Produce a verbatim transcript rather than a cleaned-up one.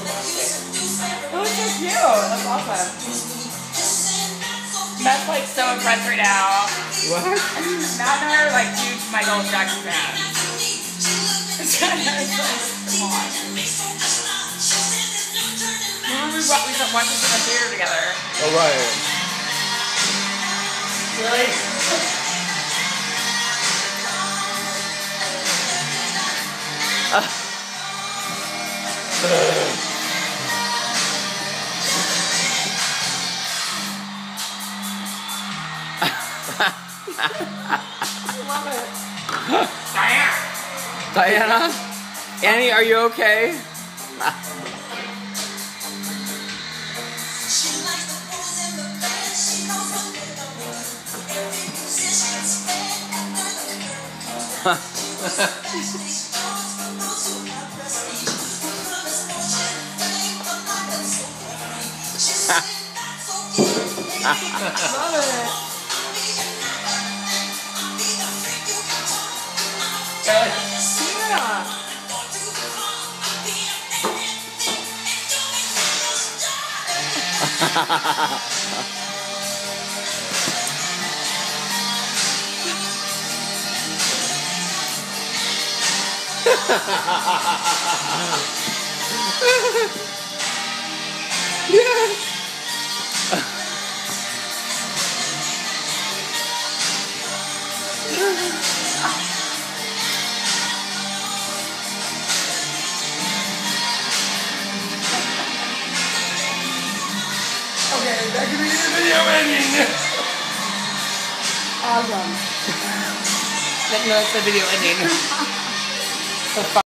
Oh, it's so cute. That's awesome. Matt's like so impressed right now. What? Matt and I are like huge Michael Jackson fans. Come on. Remember we, brought, we watched this in the theater together. Oh, right. Really? Love it. Diana. Diana? Annie, are you okay? Love it. Yeah. Yes. Okay, that could be the video ending. Awesome. No, it's the video ending.